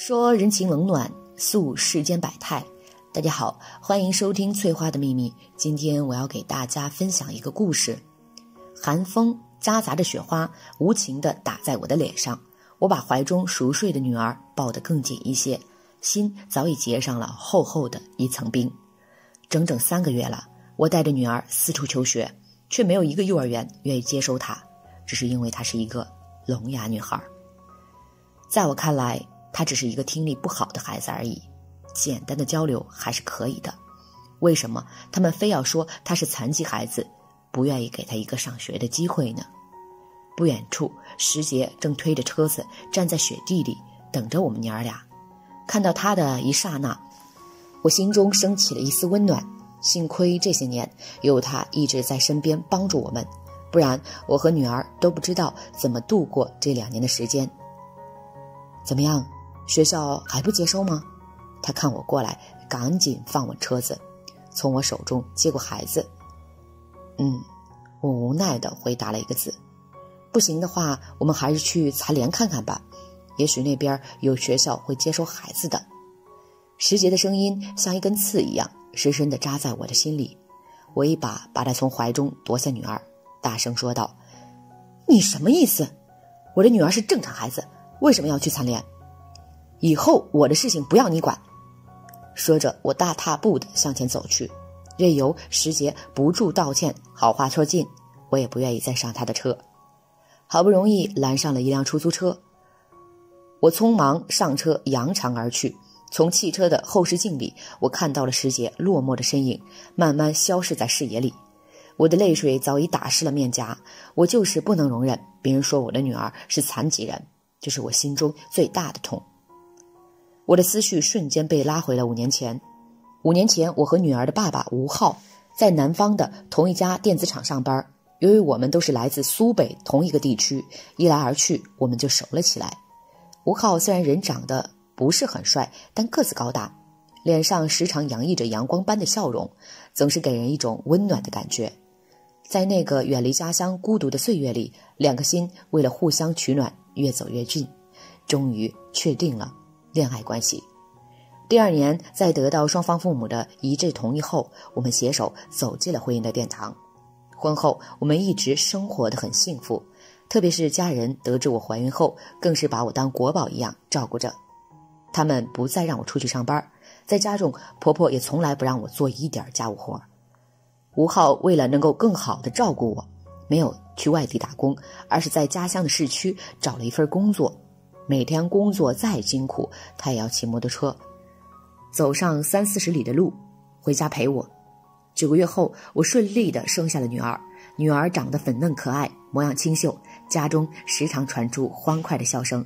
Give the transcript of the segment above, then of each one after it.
说人情冷暖，诉世间百态。大家好，欢迎收听翠花的秘密。今天我要给大家分享一个故事。寒风夹杂着雪花无情地打在我的脸上，我把怀中熟睡的女儿抱得更紧一些，心早已结上了厚厚的一层冰。整整3个月了，我带着女儿四处求学，却没有一个幼儿园愿意接收她，只是因为她是一个聋哑女孩。在我看来，她只是一个听力不好的孩子而已，简单的交流还是可以的。为什么他们非要说她是残疾孩子，不愿意给她一个上学的机会呢？不远处，石杰正推着车子站在雪地里等着我们娘儿俩。看到他的一刹那，我心中升起了一丝温暖。幸亏这些年有他一直在身边帮助我们，不然我和女儿都不知道怎么度过这2年的时间。怎么样，学校还不接收吗？他看我过来，赶紧放稳车子，从我手中接过孩子。我无奈地回答了一个字。不行的话，我们还是去残联看看吧，也许那边有学校会接收孩子的。石杰的声音像一根刺一样，深深地扎在我的心里。我一把把他从怀中夺下女儿，大声说道：你什么意思？我的女儿是正常孩子，为什么要去残联？以后我的事情不要你管。说着，我大踏步地向前走去，任由石杰不住道歉，好话说尽，我也不愿意再上他的车。好不容易拦上了一辆出租车，我匆忙上车，扬长而去。从汽车的后视镜里，我看到了石杰落寞的身影慢慢消失在视野里。我的泪水早已打湿了面颊，我就是不能容忍别人说我的女儿是残疾人，这是我心中最大的痛。我的思绪瞬间被拉回了5年前。5年前，我和女儿的爸爸吴浩在南方的同一家电子厂上班。由于我们都是来自苏北同一个地区，一来二去我们就熟了起来。吴浩虽然人长得不是很帅，但个子高大，脸上时常洋溢着阳光般的笑容，总是给人一种温暖的感觉。在那个远离家乡孤独的岁月里，2个心为了互相取暖越走越近，终于确定了恋爱关系。第2年，在得到双方父母的一致同意后，我们携手走进了婚姻的殿堂。婚后我们一直生活得很幸福，特别是家人得知我怀孕后，更是把我当国宝一样照顾着。他们不再让我出去上班，在家中婆婆也从来不让我做一点家务活。吴浩为了能够更好地照顾我，没有去外地打工，而是在家乡的市区找了一份工作。每天工作再辛苦，他也要骑摩托车走上30-40里的路回家陪我。9个月后，我顺利地生下了女儿。女儿长得粉嫩可爱，模样清秀，家中时常传出欢快的笑声。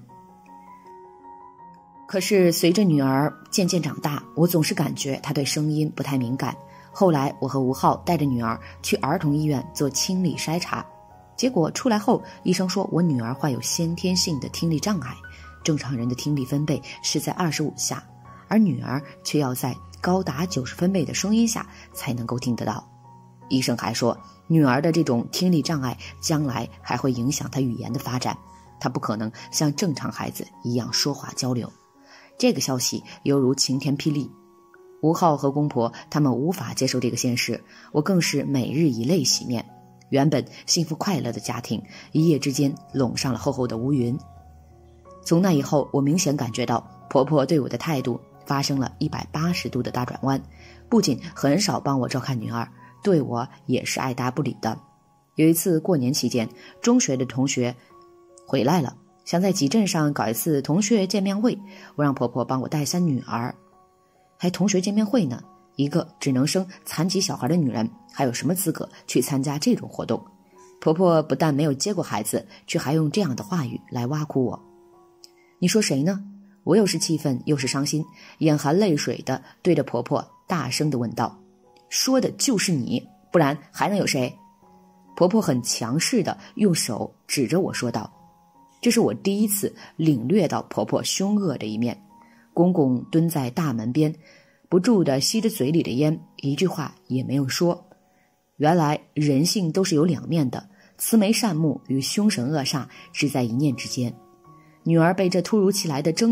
可是随着女儿渐渐长大，我总是感觉她对声音不太敏感。后来我和吴浩带着女儿去儿童医院做听力筛查，结果出来后，医生说我女儿患有先天性的听力障碍，正常人的听力分贝是在25下，而女儿却要在高达90分贝的声音下才能够听得到。医生还说，女儿的这种听力障碍将来还会影响她语言的发展，她不可能像正常孩子一样说话交流。这个消息犹如晴天霹雳。吴浩和公婆他们无法接受这个现实，我更是每日以泪洗面。原本幸福快乐的家庭，一夜之间笼上了厚厚的乌云。从那以后，我明显感觉到婆婆对我的态度发生了180度的大转弯，不仅很少帮我照看女儿，对我也是爱答不理的。有一次过年期间，中学的同学回来了，想在集镇上搞一次同学见面会，我让婆婆帮我带下女儿。还同学见面会呢，一个只能生残疾小孩的女人还有什么资格去参加这种活动？婆婆不但没有接过孩子，却还用这样的话语来挖苦我。你说谁呢？我又是气愤又是伤心，眼含泪水的对着婆婆大声地问道：说的就是你，不然还能有谁？婆婆很强势地用手指着我说道。这是我第一次领略到婆婆凶恶的一面。公公蹲在大门边，不住地吸着嘴里的烟，一句话也没有说。原来人性都是有2面的，慈眉善目与凶神恶煞只在一念之间。女儿被这突如其来的争吵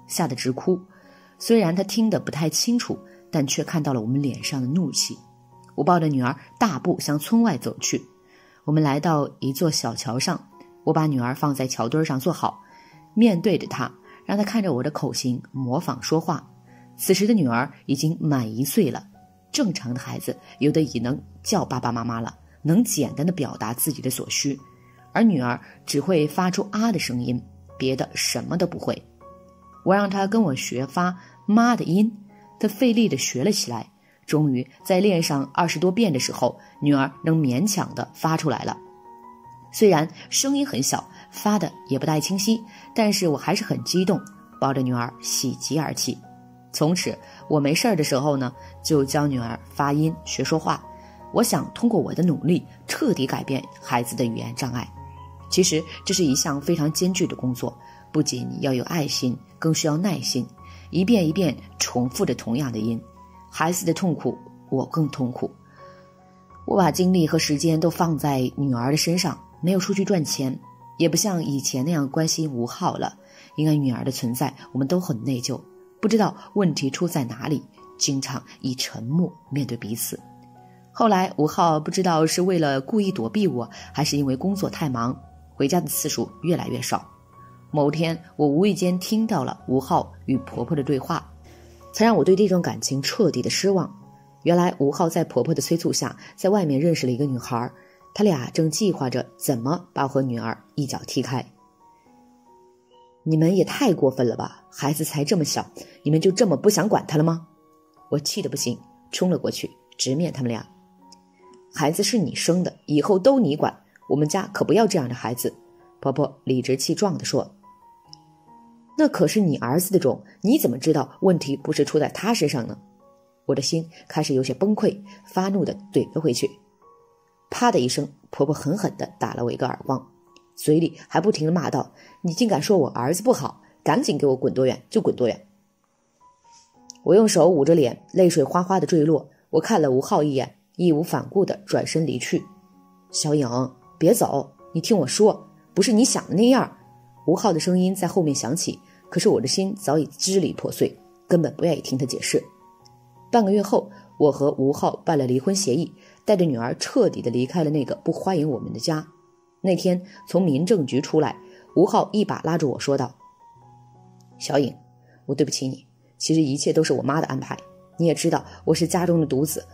吓得直哭。虽然她听得不太清楚，但却看到了我们脸上的怒气。我抱着女儿大步向村外走去。我们来到一座小桥上，我把女儿放在桥墩上坐好，面对着她，让她看着我的口型模仿说话。此时的女儿已经满1岁了，正常的孩子有的已能叫爸爸妈妈了，能简单的表达自己的所需，而女儿只会发出啊的声音，别的什么都不会。我让她跟我学发妈的音，她费力地学了起来，终于在练上20多遍的时候，女儿能勉强地发出来了。虽然声音很小，发的也不太清晰，但是我还是很激动，抱着女儿喜极而泣。从此我没事的时候呢，就教女儿发音学说话。我想通过我的努力彻底改变孩子的语言障碍。其实这是一项非常艰巨的工作，不仅要有爱心，更需要耐心，一遍一遍重复着同样的音。孩子的痛苦我更痛苦。我把精力和时间都放在女儿的身上，没有出去赚钱，也不像以前那样关心吴浩了。因为女儿的存在，我们都很内疚，不知道问题出在哪里，经常以沉默面对彼此。后来吴浩不知道是为了故意躲避我，还是因为工作太忙，回家的次数越来越少。某天我无意间听到了吴浩与婆婆的对话，才让我对这种感情彻底的失望。原来吴浩在婆婆的催促下，在外面认识了一个女孩，他俩正计划着怎么把我和女儿一脚踢开。你们也太过分了吧，孩子才这么小，你们就这么不想管他了吗？我气得不行，冲了过去，直面他们俩。孩子是你生的，以后都你管，我们家可不要这样的孩子。婆婆理直气壮地说。那可是你儿子的种，你怎么知道问题不是出在他身上呢？我的心开始有些崩溃，发怒地怼了回去。啪的一声，婆婆狠狠地打了我一个耳光，嘴里还不停地骂道，你竟敢说我儿子不好，赶紧给我滚多远就滚多远。我用手捂着脸，泪水哗哗地坠落。我看了吴浩一眼，义无反顾地转身离去。小颖，别走，你听我说，不是你想的那样。吴浩的声音在后面响起，可是我的心早已支离破碎，根本不愿意听他解释。半个月后，我和吴浩办了离婚协议，带着女儿彻底地离开了那个不欢迎我们的家。那天从民政局出来，吴浩一把拉住我说道，小颖，我对不起你，其实一切都是我妈的安排，你也知道我是家中的独子，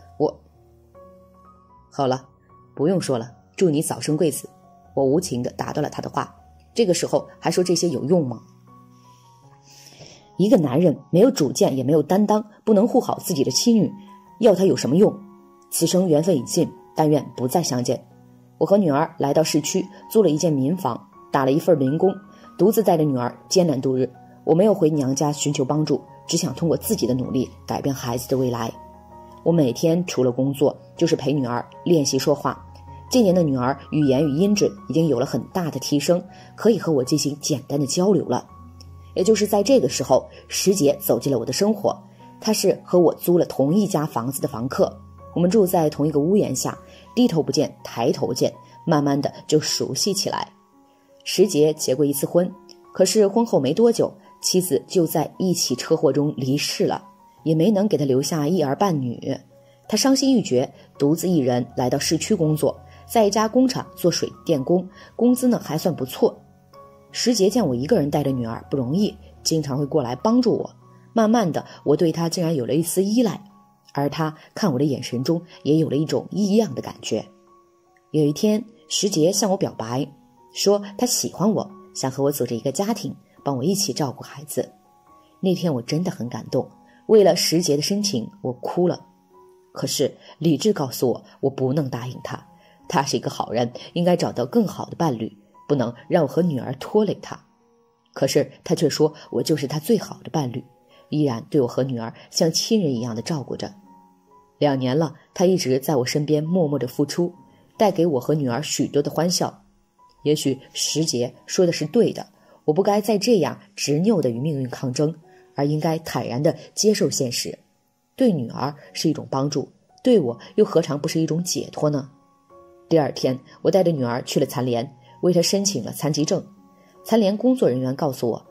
好了，不用说了，祝你早生贵子。我无情地打断了他的话，这个时候还说这些有用吗？一个男人没有主见也没有担当，不能护好自己的妻女，要他有什么用？此生缘分已尽，但愿不再相见。我和女儿来到市区，租了一间民房，打了一份零工，独自带着女儿艰难度日。我没有回娘家寻求帮助，只想通过自己的努力改变孩子的未来。我每天除了工作，就是陪女儿练习说话。今年的女儿语言与音准已经有了很大的提升，可以和我进行简单的交流了。也就是在这个时候，石杰走进了我的生活。他是和我租了同一家房子的房客，我们住在同一个屋檐下，低头不见抬头见，慢慢的就熟悉起来。石杰结过一次婚，可是婚后没多久，妻子就在一起车祸中离世了，也没能给他留下一儿半女。他伤心欲绝，独自一人来到市区工作，在一家工厂做水电工，工资呢还算不错。石杰见我一个人带着女儿不容易，经常会过来帮助我。慢慢的，我对他竟然有了一丝依赖，而他看我的眼神中也有了一种异样的感觉。有一天，石杰向我表白，说他喜欢我，想和我组织一个家庭，帮我一起照顾孩子。那天我真的很感动，为了石杰的深情，我哭了。可是理智告诉我，我不能答应他，他是一个好人，应该找到更好的伴侣，不能让我和女儿拖累他。可是他却说我就是他最好的伴侣，依然对我和女儿像亲人一样的照顾着。2年了，他一直在我身边默默的付出，带给我和女儿许多的欢笑。也许石杰说的是对的，我不该再这样执拗的与命运抗争，而应该坦然的接受现实。对女儿是一种帮助，对我又何尝不是一种解脱呢？第2天，我带着女儿去了残联，为她申请了残疾证。残联工作人员告诉我，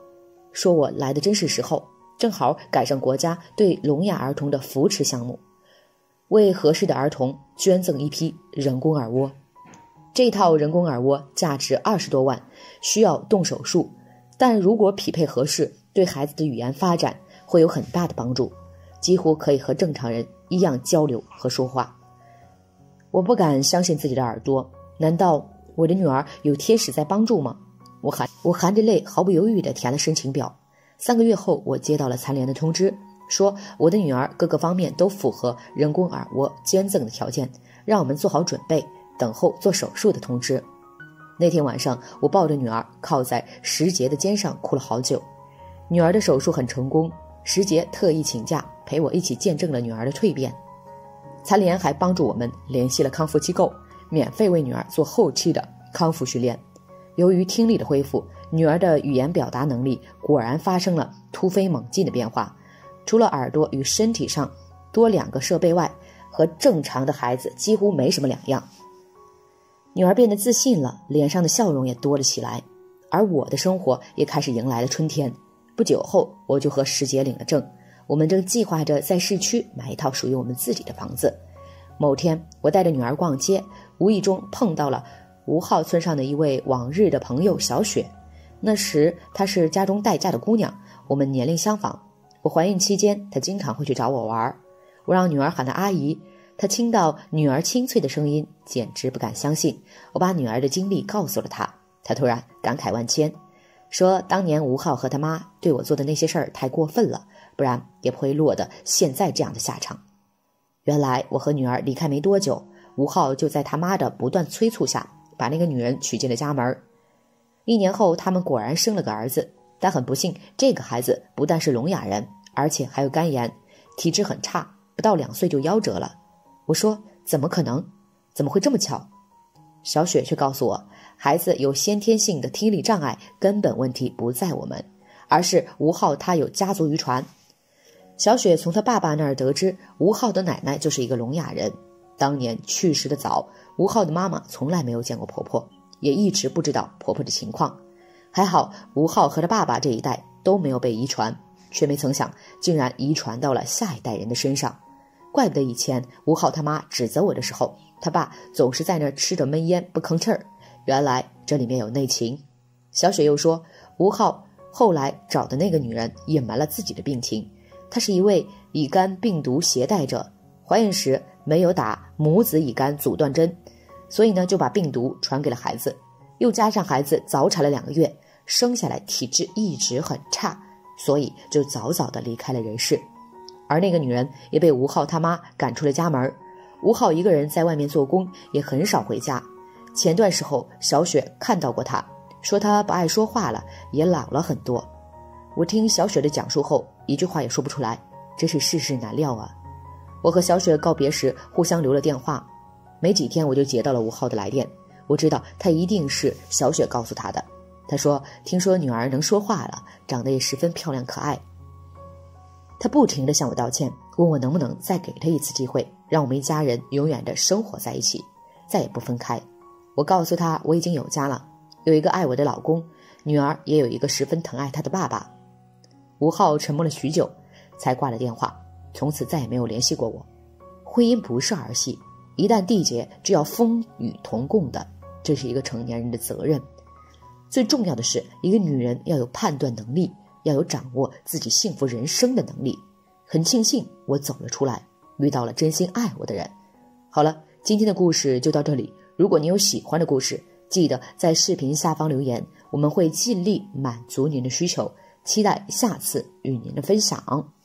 说我来的真是时候，正好赶上国家对聋哑儿童的扶持项目，为合适的儿童捐赠一批人工耳蜗。这套人工耳蜗价值20多万，需要动手术，但如果匹配合适，对孩子的语言发展会有很大的帮助，几乎可以和正常人一样交流和说话。我不敢相信自己的耳朵，难道我的女儿有天使在帮助吗？我含着泪毫不犹豫地填了申请表。3个月后，我接到了残联的通知，说我的女儿各个方面都符合人工耳蜗捐赠的条件，让我们做好准备，等候做手术的通知。那天晚上，我抱着女儿靠在石杰的肩上哭了好久。女儿的手术很成功，石杰特意请假陪我一起见证了女儿的蜕变。残联还帮助我们联系了康复机构，免费为女儿做后期的康复训练。由于听力的恢复，女儿的语言表达能力果然发生了突飞猛进的变化，除了耳朵与身体上多2个设备外，和正常的孩子几乎没什么两样。女儿变得自信了，脸上的笑容也多了起来，而我的生活也开始迎来了春天。不久后，我就和石杰领了证，我们正计划着在市区买一套属于我们自己的房子。某天，我带着女儿逛街，无意中碰到了吴号村上的一位往日的朋友小雪。那时她是家中待嫁的姑娘，我们年龄相仿。我怀孕期间，她经常会去找我玩，我让女儿喊她阿姨。她听到女儿清脆的声音，简直不敢相信。我把女儿的经历告诉了她，她突然感慨万千，说当年吴浩和他妈对我做的那些事儿太过分了，不然也不会落得现在这样的下场。原来我和女儿离开没多久，吴浩就在他妈的不断催促下，把那个女人娶进了家门。1年后，他们果然生了个儿子，但很不幸，这个孩子不但是聋哑人，而且还有肝炎，体质很差，不到2岁就夭折了。我说怎么可能？怎么会这么巧？小雪却告诉我，孩子有先天性的听力障碍，根本问题不在我们，而是吴浩他有家族遗传。小雪从他爸爸那儿得知，吴浩的奶奶就是一个聋哑人，当年去世的早，吴浩的妈妈从来没有见过婆婆，也一直不知道婆婆的情况。还好吴浩和他爸爸这一代都没有被遗传，却没曾想竟然遗传到了下一代人的身上。怪不得以前吴浩他妈指责我的时候，他爸总是在那吃着闷烟不吭气儿，原来这里面有内情。小雪又说，吴浩后来找的那个女人隐瞒了自己的病情，她是一位乙肝病毒携带者，怀孕时没有打母子乙肝阻断针，所以呢就把病毒传给了孩子，又加上孩子早产了2个月，生下来体质一直很差，所以就早早的离开了人世。而那个女人也被吴浩他妈赶出了家门，吴浩一个人在外面做工，也很少回家。前段时候小雪看到过他，说他不爱说话了，也老了很多。我听小雪的讲述后，一句话也说不出来，真是世事难料啊。我和小雪告别时互相留了电话，没几天我就接到了吴浩的来电，我知道他一定是小雪告诉他的。他说听说女儿能说话了，长得也十分漂亮可爱。他不停地向我道歉，问我能不能再给他一次机会，让我们一家人永远地生活在一起，再也不分开。我告诉他我已经有家了，有一个爱我的老公，女儿也有一个十分疼爱她的爸爸。吴浩沉默了许久，才挂了电话，从此再也没有联系过我。婚姻不是儿戏，一旦缔结就要风雨同共的，这是一个成年人的责任。最重要的是，一个女人要有判断能力，要有掌握自己幸福人生的能力。很庆幸我走了出来，遇到了真心爱我的人。好了，今天的故事就到这里。如果你有喜欢的故事，记得在视频下方留言，我们会尽力满足您的需求，期待下次与您的分享。